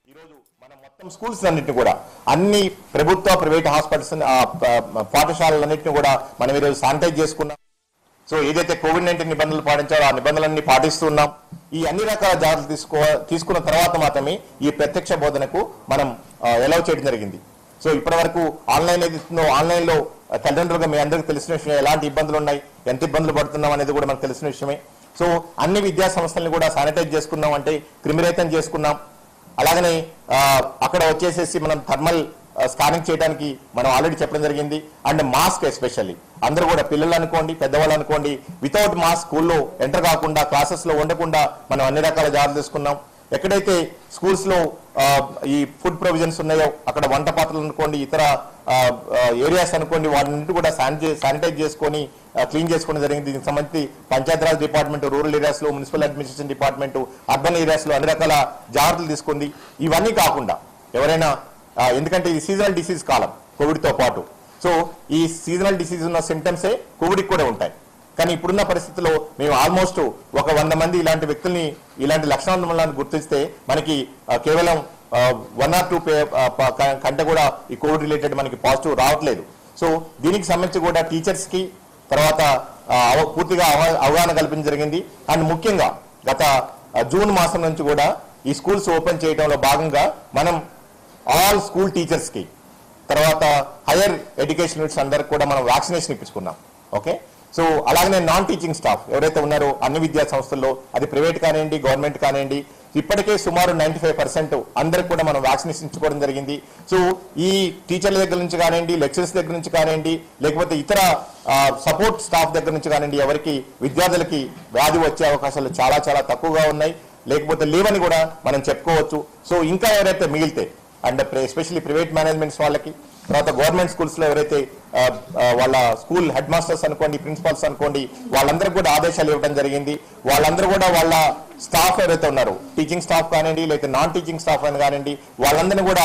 ఈరోజు మన మొత్తం స్కూల్స్ అన్నింటినీ కూడా అన్ని ప్రభుత్వ ప్రైవేట్ హాస్పిటల్స్ పాఠశాలలన్నింటినీ కూడా మనం ఈరోజు శానిటైజ్ చేసుకున్నాం. సో ఏదైతే కోవిడ్-19 నిబంధనలు పాటించారో ఆ నిబంధనలన్నీ పాటిస్తున్నాం. ఈ అన్ని రకాల జాగ్రత్తలు తీసుకున్న తర్వాత మాత్రమే ఈ ప్రత్యక్ష బోధనకు మనం అలౌ చేయడం జరిగింది. సో ఇప్పటి వరకు ఆన్లైన్ ఏదైతుందో ఆన్లైన్లో తల్లిదండ్రులుగా మీ అందరికీ తెలిసిన విషయం, ఎలాంటి ఇబ్బందులు ఉన్నాయి, ఎంత ఇబ్బందులు పడుతున్నాం అనేది కూడా మనకు తెలిసిన విషయమే. సో అన్ని విద్యా సంస్థలను కూడా శానిటైజ్ చేసుకున్నాం, అంటే క్రిమిరహితం చేసుకున్నాం. అలాగనే అక్కడ వచ్చేసేసి మనం థర్మల్ స్కానింగ్ చేయడానికి మనం ఆల్రెడీ చెప్పడం జరిగింది. అండ్ మాస్క్ ఎస్పెషల్లీ అందరూ కూడా పిల్లలు అనుకోండి, పెద్దవాళ్ళు అనుకోండి, వితౌట్ మాస్క్ స్కూల్లో ఎంటర్ కాకుండా, క్లాసెస్లో ఉండకుండా మనం అన్ని రకాల జాగ్రత్తలు తీసుకున్నాం. ఎక్కడైతే స్కూల్స్లో ఈ ఫుడ్ ప్రొవిజన్స్ ఉన్నాయో అక్కడ వంట పాత్రలు అనుకోండి, ఇతర ఏరియాస్ అనుకోండి, వాటిని కూడా శానిటైజ్ చేసుకొని క్లీన్ చేసుకోవడం జరిగింది. దీనికి సంబంధించి పంచాయతీరాజ్ డిపార్ట్మెంట్, రూరల్ ఏరియాస్లో మున్సిపల్ అడ్మినిస్ట్రేషన్ డిపార్ట్మెంట్, అర్బన్ ఏరియాస్లో అన్ని రకాల జాగ్రత్తలు తీసుకుంది. ఇవన్నీ కాకుండా ఎవరైనా, ఎందుకంటే ఇది సీజనల్ డిసీజ్ కాలం కోవిడ్తో పాటు, సో ఈ సీజనల్ డిసీజ్ ఉన్న సిమ్టమ్సే కోవిడ్కి కూడా ఉంటాయి. కానీ ఇప్పుడున్న పరిస్థితుల్లో మేము ఆల్మోస్ట్ 100 మంది ఇలాంటి వ్యక్తుల్ని, ఇలాంటి లక్షణాలను గుర్తిస్తే మనకి కేవలం 1 or 2 కంటే కూడా ఈ కోవిడ్ రిలేటెడ్ మనకి పాజిటివ్ రావట్లేదు. సో దీనికి సంబంధించి కూడా టీచర్స్కి తర్వాత పూర్తిగా అవగాహన కల్పించడం జరిగింది. అండ్ ముఖ్యంగా గత జూన్ మాసం నుంచి కూడా ఈ స్కూల్స్ ఓపెన్ చేయడంలో భాగంగా మనం ఆల్ స్కూల్ టీచర్స్కి, తర్వాత హైయర్ ఎడ్యుకేషన్ యూనిట్స్ అందరికి కూడా మనం వ్యాక్సినేషన్ ఇప్పించుకున్నాం. ఓకే, సో అలాగనే నాన్ టీచింగ్ స్టాఫ్ ఎవరైతే ఉన్నారో అన్ని విద్యా సంస్థల్లో, అది ప్రైవేట్ కానివ్వండి, గవర్నమెంట్ కానివ్వండి, ఇప్పటికే సుమారు 95% అందరికి కూడా మనం వ్యాక్సినేషన్ ఇచ్చుకోవడం జరిగింది. సో ఈ టీచర్ల దగ్గర నుంచి కానివ్వండి, లెక్చరర్స్ దగ్గర నుంచి కానివ్వండి, లేకపోతే ఇతర సపోర్ట్ స్టాఫ్ దగ్గర నుంచి కానివ్వండి, ఎవరికి విద్యార్థులకి వ్యాధి వచ్చే అవకాశాలు చాలా చాలా తక్కువగా ఉన్నాయి, లేకపోతే లేవని కూడా మనం చెప్పుకోవచ్చు. సో ఇంకా ఎవరైతే మిగిలితే, అండ్ ఎస్పెషల్లీ ప్రైవేట్ మేనేజ్మెంట్స్ వాళ్ళకి, తర్వాత గవర్నమెంట్ స్కూల్స్లో ఎవరైతే వాళ్ళ స్కూల్ హెడ్ మాస్టర్స్ అనుకోండి, ప్రిన్సిపాల్స్ అనుకోండి, వాళ్ళందరూ కూడా ఆదేశాలు ఇవ్వడం జరిగింది. వాళ్ళందరూ కూడా వాళ్ళ స్టాఫ్ ఎవరైతే ఉన్నారో, టీచింగ్ స్టాఫ్ కానివ్వండి, లేకపోతే నాన్ టీచింగ్ స్టాఫ్ అని కానివ్వండి, వాళ్ళందరినీ కూడా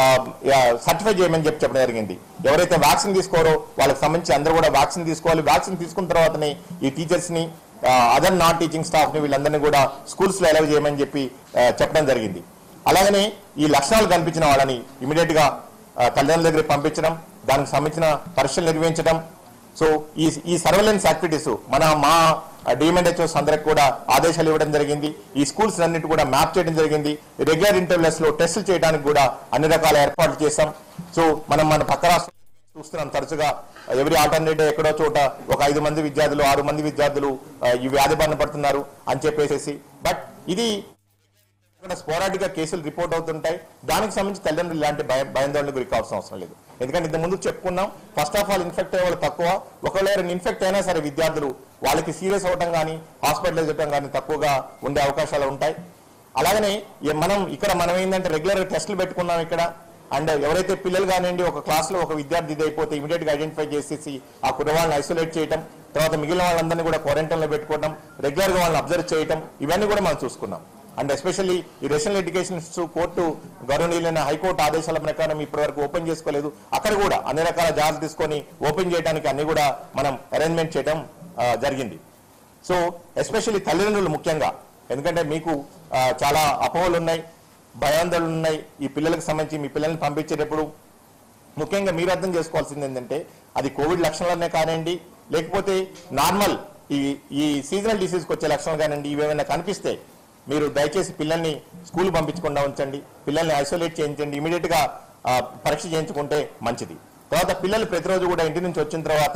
సర్టిఫై చేయమని చెప్పడం జరిగింది. ఎవరైతే వ్యాక్సిన్ తీసుకోరో వాళ్ళకి సంబంధించి అందరూ కూడా వ్యాక్సిన్ తీసుకోవాలి. వ్యాక్సిన్ తీసుకున్న తర్వాతనే ఈ టీచర్స్ని, అదర్ నాన్ టీచింగ్ స్టాఫ్ని, వీళ్ళందరినీ కూడా స్కూల్స్లో అలౌ చేయమని చెప్పి చెప్పడం జరిగింది. అలాగనే ఈ లక్షణాలు కనిపించిన వాళ్ళని ఇమీడియట్గా తల్లిదండ్రుల దగ్గరికి పంపించడం, దానికి సంబంధించిన పరీక్షలు నిర్వహించడం. సో ఈ సర్వేలెన్స్ యాక్టివిటీస్ మా డిఎంఎన్హెచ్ఓస్ అందరికి కూడా ఆదేశాలు ఇవ్వడం జరిగింది. ఈ స్కూల్స్ అన్నింటి కూడా మ్యాప్ చేయడం జరిగింది. రెగ్యులర్ ఇంటర్వెల్స్లో టెస్టులు చేయడానికి కూడా అన్ని రకాల ఏర్పాట్లు చేశాం. సో మన పక్క రాష్ట్రం చూస్తున్నాం, తరచుగా ఎవరి ఆల్టర్నేట్ ఎక్కడో చోట ఒక 5 మంది విద్యార్థులు, 6 మంది విద్యార్థులు ఈ వ్యాధి బారిన పడుతున్నారు అని చెప్పేసి. బట్ ఇది స్పోరాటిక్ గా కేసులు రిపోర్ట్ అవుతుంటాయి. దానికి సంబంధించి తల్లిదండ్రులు ఇలాంటి భయాందోళనకు గురి కావాల్సిన అవసరం లేదు. ఎందుకంటే ఇంత ముందు చెప్పుకున్నాం, ఫస్ట్ ఆఫ్ ఆల్ ఇన్ఫెక్ట్ అయ్యే వాళ్ళు తక్కువ. ఒకవేళ ఇన్ఫెక్ట్ అయినా సరే విద్యార్థులు వాళ్ళకి సీరియస్ అవడం కానీ, హాస్పిటలైజ్ అవ్వడం కానీ తక్కువగా ఉండే అవకాశాలు ఉంటాయి. అలాగనే మనం ఏంటంటే రెగ్యులర్ టెస్టులు పెట్టుకున్నాం ఇక్కడ. అండ్ ఎవరైతే పిల్లలు కానివ్వండి, ఒక క్లాస్లో ఒక విద్యార్థి ఇది అయిపోతే ఇమీడియట్గా ఐడెంటిఫై చేసేసి ఆ కుటుంబాలను ఐసోలేట్ చేయడం, తర్వాత మిగిలిన వాళ్ళందరినీ కూడా క్వారంటైన్లో పెట్టుకోవడం, రెగ్యులర్గా వాళ్ళని అబ్జర్వ్ చేయడం, ఇవన్నీ కూడా మనం చూసుకున్నాం. అండ్ ఎస్పెషల్లీ ఈ rational education court, government high court ఆదేశాల ప్రకారం ఇప్పటి వరకు ఓపెన్ చేసుకోలేదు. అక్కడ కూడా అన్ని రకాల జాగ్రత్తలు తీసుకొని ఓపెన్ చేయడానికి అన్ని కూడా మనం అరేంజ్మెంట్ చేయడం జరిగింది. సో ఎస్పెషల్లీ తల్లిదండ్రులు ముఖ్యంగా, ఎందుకంటే మీకు చాలా అపోహలు ఉన్నాయి, భయాందోళనలు ఉన్నాయి. ఈ పిల్లలకు సంబంధించి మీ పిల్లల్ని పంపించేటప్పుడు ముఖ్యంగా మీరు అర్థం చేసుకోవాల్సింది ఏంటంటే, అది కోవిడ్ లక్షణాలనే కానివ్వండి, లేకపోతే నార్మల్ ఈ సీజనల్ డిసీజ్కి వచ్చే లక్షణాలు కానివ్వండి, ఇవేమైనా కనిపిస్తే మీరు దయచేసి పిల్లల్ని స్కూల్ పంపించకుండా ఉంచండి, పిల్లల్ని ఐసోలేట్ చేయించండి, ఇమీడియట్గా పరీక్ష చేయించుకుంటే మంచిది. తర్వాత పిల్లలు ప్రతిరోజు కూడా ఇంటి నుంచి వచ్చిన తర్వాత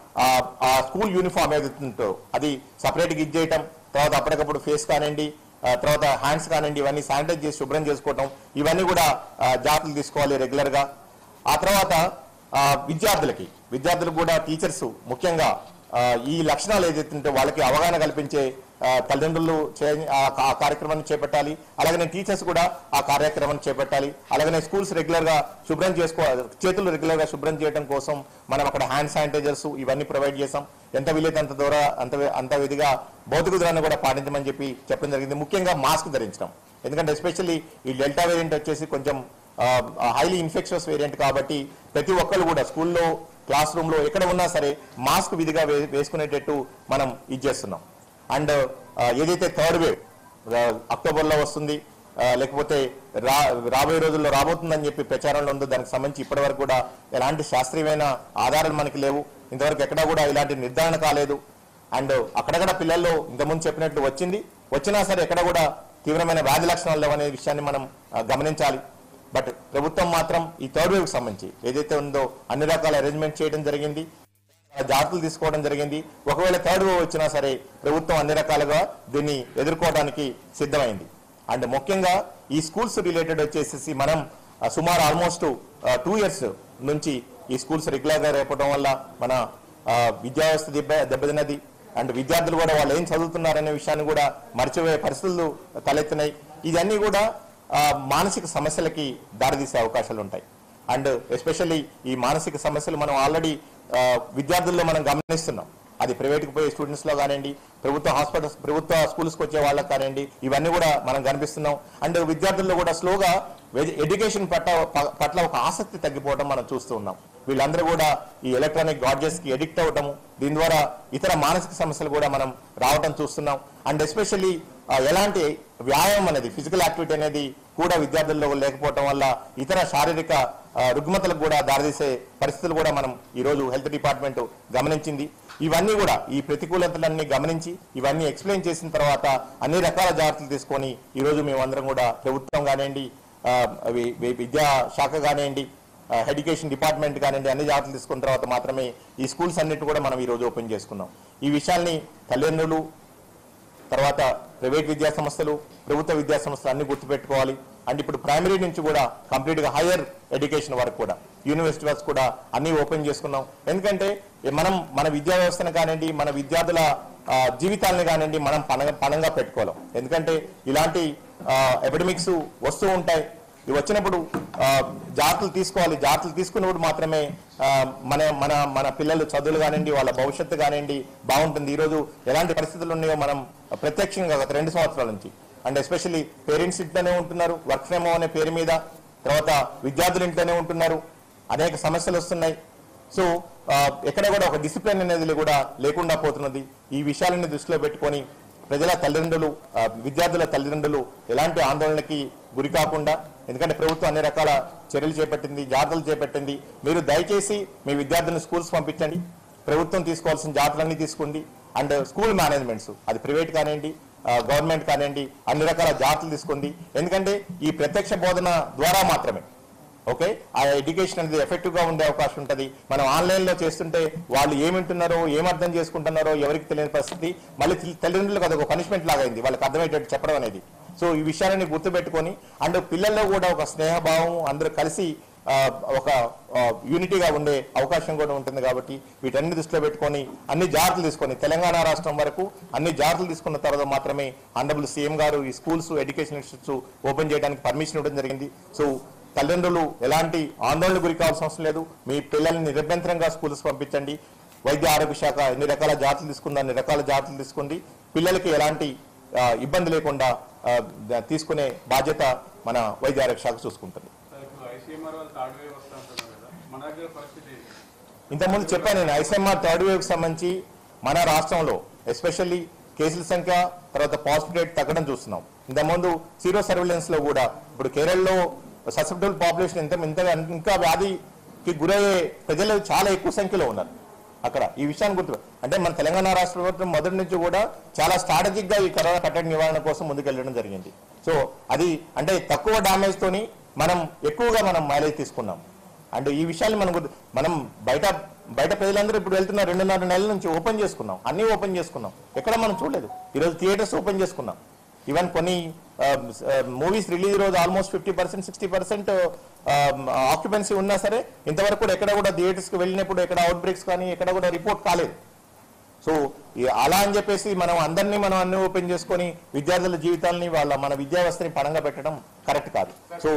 ఆ స్కూల్ యూనిఫామ్ ఏదైతుందో అది సపరేట్గా ఇచ్చేయటం, తర్వాత అప్పటికప్పుడు ఫేస్ కానివ్వండి, తర్వాత హ్యాండ్స్ కానివ్వండి, ఇవన్నీ శానిటైజ్ చేసి శుభ్రం చేసుకోవటం, ఇవన్నీ కూడా జాగ్రత్తలు తీసుకోవాలి రెగ్యులర్గా. ఆ తర్వాత విద్యార్థులకు కూడా టీచర్స్ ముఖ్యంగా ఈ లక్షణాలు ఏదైతే వాళ్ళకి అవగాహన కల్పించే తల్లిదండ్రులు ఆ కార్యక్రమాన్ని చేపట్టాలి. అలాగనే టీచర్స్ కూడా ఆ కార్యక్రమాన్ని చేపట్టాలి. అలాగనే స్కూల్స్ రెగ్యులర్గా శుభ్రం చేతులు రెగ్యులర్గా శుభ్రం చేయడం కోసం మనం అక్కడ హ్యాండ్ శానిటైజర్స్ ఇవన్నీ ప్రొవైడ్ చేసాం. ఎంత వీలైతే అంత విధిగా భౌతిక దూరాన్ని కూడా పాటించమని చెప్పడం జరిగింది. ముఖ్యంగా మాస్క్ ధరించడం, ఎందుకంటే ఎస్పెషల్లీ ఈ డెల్టా వేరియంట్ వచ్చేసి కొంచెం హైలీ ఇన్ఫెక్షన్స్ వేరియంట్ కాబట్టి ప్రతి ఒక్కరు కూడా స్కూల్లో, క్లాస్ రూమ్లో ఎక్కడ ఉన్నా సరే మాస్క్ విధిగా వేసుకునేటట్టు మనం ఇది చేస్తున్నాం. అండ్ ఏదైతే థర్డ్ వేవ్ అక్టోబర్లో వస్తుంది, లేకపోతే రాబోయే రోజుల్లో రాబోతుందని చెప్పి ప్రచారంలో ఉందో దానికి సంబంధించి ఇప్పటివరకు కూడా ఎలాంటి శాస్త్రీయమైన ఆధారాలు మనకి లేవు. ఇంతవరకు ఎక్కడా కూడా ఇలాంటి నిర్ధారణ కాలేదు. అండ్ అక్కడక్కడ పిల్లల్లో ఇంతకుముందు చెప్పినట్లు వచ్చినా సరే ఎక్కడ కూడా తీవ్రమైన వ్యాధి లక్షణాలు లేవనే విషయాన్ని మనం గమనించాలి. బట్ ప్రభుత్వం మాత్రం ఈ థర్డ్ వేవ్కి సంబంధించి ఏదైతే ఉందో అన్ని రకాల అరేంజ్మెంట్ చేయడం జరిగింది, జాగ్రత్తలు తీసుకోవడం జరిగింది. ఒకవేళ థర్డ్ వేవ్ వచ్చినా సరే ప్రభుత్వం అన్ని రకాలుగా దీన్ని ఎదుర్కోవడానికి సిద్ధమైంది. అండ్ ముఖ్యంగా ఈ స్కూల్స్ రిలేటెడ్ వచ్చేసి మనం సుమారు ఆల్మోస్ట్ 2 years నుంచి ఈ స్కూల్స్ రెగ్యులర్గా రేపడం వల్ల మన విద్యా వ్యవస్థ దెబ్బతిన్నది. అండ్ విద్యార్థులు కూడా వాళ్ళు ఏం చదువుతున్నారనే విషయాన్ని కూడా మర్చిపోయే పరిస్థితులు తలెత్తినాయి. ఇవన్నీ కూడా మానసిక సమస్యలకి దారితీసే అవకాశాలు ఉంటాయి. అండ్ ఎస్పెషల్లీ ఈ మానసిక సమస్యలు మనం ఆల్రెడీ విద్యార్థుల్లో మనం గమనిస్తున్నాం. అది ప్రైవేట్కి పోయే స్టూడెంట్స్లో కానివ్వండి, ప్రభుత్వ స్కూల్స్కి వచ్చే వాళ్ళకి కానివ్వండి, ఇవన్నీ కూడా మనం కనిపిస్తున్నాం. అండ్ విద్యార్థుల్లో కూడా స్లోగా ఎడ్యుకేషన్ పట్ల ఒక ఆసక్తి తగ్గిపోవడం మనం చూస్తూ ఉన్నాం. వీళ్ళందరూ కూడా ఈ ఎలక్ట్రానిక్ గాడ్జెట్స్కి ఎడిక్ట్ అవ్వటము, దీని ద్వారా ఇతర మానసిక సమస్యలు కూడా మనం రావటం చూస్తున్నాం. అండ్ ఎస్పెషల్లీ ఎలాంటి వ్యాయామం అనేది, ఫిజికల్ యాక్టివిటీ అనేది కూడా విద్యార్థుల్లో లేకపోవడం వల్ల ఇతర శారీరక రుగ్మతలకు కూడా దారితీసే పరిస్థితులు కూడా మనం ఈరోజు హెల్త్ డిపార్ట్మెంట్ గమనించింది. ఇవన్నీ కూడా ఈ ప్రతికూలతలన్నీ గమనించి ఇవన్నీ ఎక్స్ప్లెయిన్ చేసిన తర్వాత అన్ని రకాల జాగ్రత్తలు తీసుకొని ఈరోజు మేమందరం కూడా ప్రభుత్వం కానివ్వండి, విద్యా శాఖ కానివ్వండి, ఎడ్యుకేషన్ డిపార్ట్మెంట్ కానివ్వండి, అన్ని జాగ్రత్తలు తీసుకున్న తర్వాత మాత్రమే ఈ స్కూల్స్ అన్నిటి కూడా మనం ఈరోజు ఓపెన్ చేసుకున్నాం. ఈ విషయాల్ని తల్లిదండ్రులు, తర్వాత ప్రైవేట్ విద్యా సంస్థలు, ప్రభుత్వ విద్యా సంస్థలు అన్ని గుర్తుపెట్టుకోవాలి. అండ్ ఇప్పుడు ప్రైమరీ నుంచి కూడా కంప్లీట్గా హైయర్ ఎడ్యుకేషన్ వరకు కూడా యూనివర్సిటీ వరకు కూడా అన్ని ఓపెన్ చేసుకున్నాం. ఎందుకంటే మనం మన విద్యా వ్యవస్థను కానివ్వండి, మన విద్యార్థుల జీవితాలని కానివ్వండి మనం పణంగా పెట్టుకోలేం. ఎందుకంటే ఇలాంటి ఎపిడమిక్స్ వస్తూ ఉంటాయి. ఇవి వచ్చినప్పుడు జాగ్రత్తలు తీసుకోవాలి. జాగ్రత్తలు తీసుకున్నప్పుడు మాత్రమే మన మన మన పిల్లలు చదువులు కానివ్వండి, వాళ్ళ భవిష్యత్తు కానివ్వండి బాగుంటుంది. ఈరోజు ఎలాంటి పరిస్థితులు ఉన్నాయో మనం ప్రత్యక్షంగా గత 2 సంవత్సరాల నుంచి, అండ్ ఎస్పెషల్లీ పేరెంట్స్ ఇంట్లోనే ఉంటున్నారు వర్క్ ఫ్రమ్ హోమ్ అనే పేరు మీద, తర్వాత విద్యార్థులు ఇంట్లోనే ఉంటున్నారు, అనేక సమస్యలు వస్తున్నాయి. సో ఎక్కడ కూడా ఒక డిసిప్లిన్ అనేది కూడా లేకుండా పోతున్నది. ఈ విషయాలని దృష్టిలో పెట్టుకొని ప్రజల తల్లిదండ్రులు, విద్యార్థుల తల్లిదండ్రులు ఎలాంటి ఆందోళనకి గురి కాకుండా, ఎందుకంటే ప్రభుత్వం అన్ని రకాల చర్యలు చేపట్టింది, జాగ్రత్తలు చేపట్టింది. మీరు దయచేసి మీ విద్యార్థులను స్కూల్స్ పంపించండి. ప్రభుత్వం తీసుకోవాల్సిన జాగ్రత్తలన్నీ తీసుకోండి. అండ్ స్కూల్ మేనేజ్మెంట్స్, అది ప్రైవేట్ కానివ్వండి, గవర్నమెంట్ కానివ్వండి, అన్ని రకాల జాగ్రత్తలు తీసుకోండి. ఎందుకంటే ఈ ప్రత్యక్ష బోధన ద్వారా మాత్రమే ఆ ఎడ్యుకేషన్ అనేది ఎఫెక్టివ్గా ఉండే అవకాశం ఉంటుంది. మనం ఆన్లైన్లో చేస్తుంటే వాళ్ళు ఏమింటున్నారో, ఏమర్థం చేసుకుంటున్నారో ఎవరికి తెలియని పరిస్థితి. మళ్ళీ తల్లిదండ్రులకు అదొక పనిష్మెంట్ లాగా అయింది వాళ్ళకి అర్థమయ్యేటట్టు చెప్పడం అనేది. సో ఈ విషయాలని గుర్తుపెట్టుకొని, అండ్ పిల్లల్లో కూడా ఒక స్నేహభావం, అందరూ కలిసి ఒక యూనిటీగా ఉండే అవకాశం కూడా ఉంటుంది. కాబట్టి వీటన్ని దృష్టిలో పెట్టుకొని అన్ని జాగ్రత్తలు తీసుకొని తెలంగాణ రాష్ట్రం వరకు అన్ని జాగ్రత్తలు తీసుకున్న తర్వాత మాత్రమే ఆనరబుల్ సీఎం గారు ఈ స్కూల్స్, ఎడ్యుకేషన్ ఇన్స్టిట్యూట్స్ ఓపెన్ చేయడానికి పర్మిషన్ ఇవ్వడం జరిగింది. సో తల్లిదండ్రులు ఎలాంటి ఆందోళన గురి కావాల్సిన అవసరం లేదు. మీ పిల్లల్ని నిరభ్యంతరంగా స్కూల్స్ పంపించండి. వైద్య ఆరోగ్య శాఖ ఎన్ని రకాల జాగ్రత్తలు తీసుకుందా అన్ని రకాల జాగ్రత్తలు తీసుకోండి. పిల్లలకి ఎలాంటి ఇబ్బంది లేకుండా తీసుకునే బాధ్యత మన వైద్య ఆరోగ్య శాఖ చూసుకుంటుంది. ఇంతకుముందు చెప్పాను నేను, ఐసీఎంఆర్ థర్డ్ వేవ్కి సంబంధించి మన రాష్ట్రంలో ఎస్పెషల్లీ కేసుల సంఖ్య, తర్వాత పాజిటివ్ రేట్ తగ్గడం చూస్తున్నాం. ఇంతకుముందు జీరో సర్వేలెన్స్లో కూడా ఇప్పుడు కేరళలో ససెప్టబుల్ పాపులేషన్ ఇంకా వ్యాధికి గురయ్యే ప్రజలు చాలా ఎక్కువ సంఖ్యలో ఉన్నారు అక్కడ. ఈ విషయాన్ని గుర్తు అంటే మన తెలంగాణ రాష్ట్ర ప్రభుత్వం మొదటి నుంచి కూడా చాలా స్ట్రాటజిక్గా ఈ కరోనా కట్టడి నివారణ కోసం ముందుకెళ్ళడం జరిగింది. సో అది అంటే తక్కువ డ్యామేజ్ తోని మనం ఎక్కువగా మైలేజ్ తీసుకున్నాం. అండ్ ఈ విషయాన్ని మనం బయట ప్రజలందరూ ఇప్పుడు వెళ్తున్న 2.5 నెలల నుంచి ఓపెన్ చేసుకున్నాం, అన్నీ ఓపెన్ చేసుకున్నాం. ఎక్కడ మనం చూడలేదు. ఈరోజు థియేటర్స్ ఓపెన్ చేసుకున్నాం. ఈవెన్ కొన్ని మూవీస్ రిలీజ్ రోజు ఆల్మోస్ట్ 50%, 60% ఆక్యుపెన్సీ ఉన్నా సరే ఇంతవరకు కూడా ఎక్కడ కూడా థియేటర్స్కి వెళ్ళినప్పుడు ఎక్కడ అవుట్ బ్రేక్స్ కానీ ఎక్కడ కూడా రిపోర్ట్ కాలేదు. సో అలా అని చెప్పేసి మనం అన్ని ఓపెన్ చేసుకొని విద్యార్థుల జీవితాలని మన విద్యా వ్యవస్థని పణంగా పెట్టడం కరెక్ట్ కాదు. So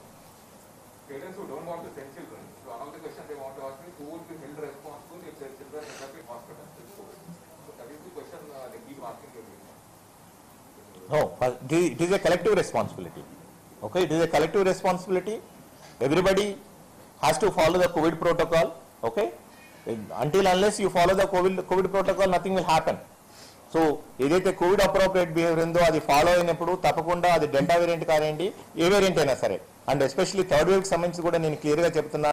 no, it is a collective responsibility. Okay, it is a collective responsibility. Everybody has to follow the COVID protocol. Okay, until unless you follow the COVID protocol, nothing will happen. So ఏదైతే covid appropriate behaviour ఉందో అది follow అయినప్పుడు తప్పకుండా అది delta variant కానివ్వండి, ఏ variant అయినా సరే, and especially third వేవ్కి సంబంధించి కూడా నేను క్లియర్గా చెప్తున్నాను.